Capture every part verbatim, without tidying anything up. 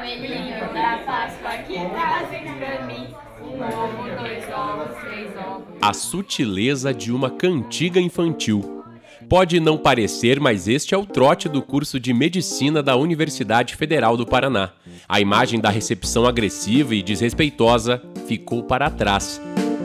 Coelhinho da Páscoa que trazem pra mim um ovo, dois ovos, três ovos. A sutileza de uma cantiga infantil. Pode não parecer, mas este é o trote do curso de Medicina da Universidade Federal do Paraná. A imagem da recepção agressiva e desrespeitosa ficou para trás.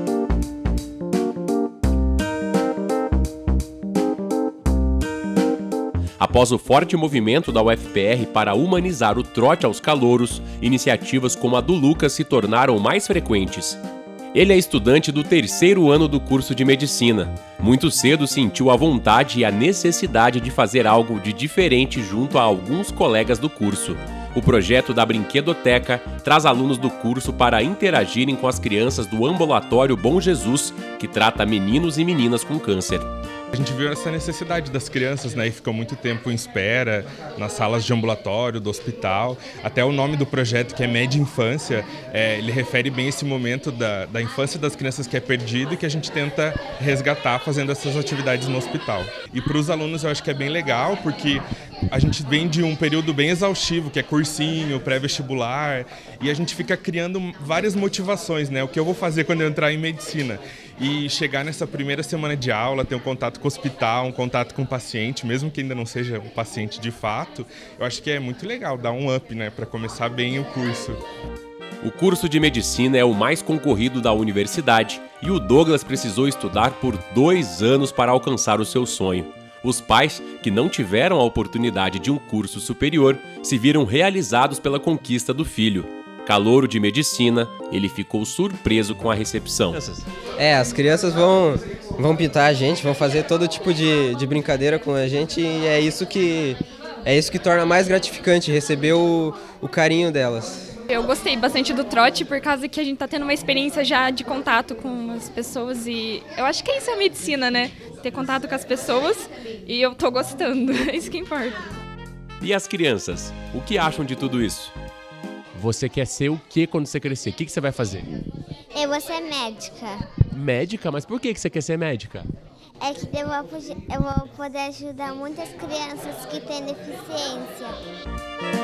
Após o forte movimento da U F P R para humanizar o trote aos calouros, iniciativas como a do Lucas se tornaram mais frequentes. Ele é estudante do terceiro ano do curso de Medicina. Muito cedo sentiu a vontade e a necessidade de fazer algo de diferente junto a alguns colegas do curso. O projeto da Brinquedoteca traz alunos do curso para interagirem com as crianças do Ambulatório Bom Jesus, que trata meninos e meninas com câncer. A gente viu essa necessidade das crianças, né, e ficam muito tempo em espera nas salas de ambulatório, do hospital. Até o nome do projeto, que é Med Infância, é, ele refere bem esse momento da, da infância das crianças que é perdido e que a gente tenta resgatar fazendo essas atividades no hospital. E para os alunos eu acho que é bem legal, porque a gente vem de um período bem exaustivo, que é cursinho, pré-vestibular, e a gente fica criando várias motivações, né? O que eu vou fazer quando eu entrar em medicina? E chegar nessa primeira semana de aula, ter um contato com o hospital, um contato com o paciente, mesmo que ainda não seja um paciente de fato, eu acho que é muito legal, dar um up, né, para começar bem o curso. O curso de Medicina é o mais concorrido da universidade e o Douglas precisou estudar por dois anos para alcançar o seu sonho. Os pais, que não tiveram a oportunidade de um curso superior, se viram realizados pela conquista do filho. Calouro de Medicina, ele ficou surpreso com a recepção. É, as crianças vão, vão pintar a gente, vão fazer todo tipo de, de brincadeira com a gente e é isso que, é isso que torna mais gratificante, receber o, o carinho delas. Eu gostei bastante do trote por causa que a gente tá tendo uma experiência já de contato com as pessoas e eu acho que isso é a medicina, né? Ter contato com as pessoas e eu tô gostando, é isso que importa. E as crianças, o que acham de tudo isso? Você quer ser o que quando você crescer? O que que você vai fazer? Eu vou ser médica. Médica? Mas por que que você quer ser médica? É que eu vou, eu vou poder ajudar muitas crianças que têm deficiência.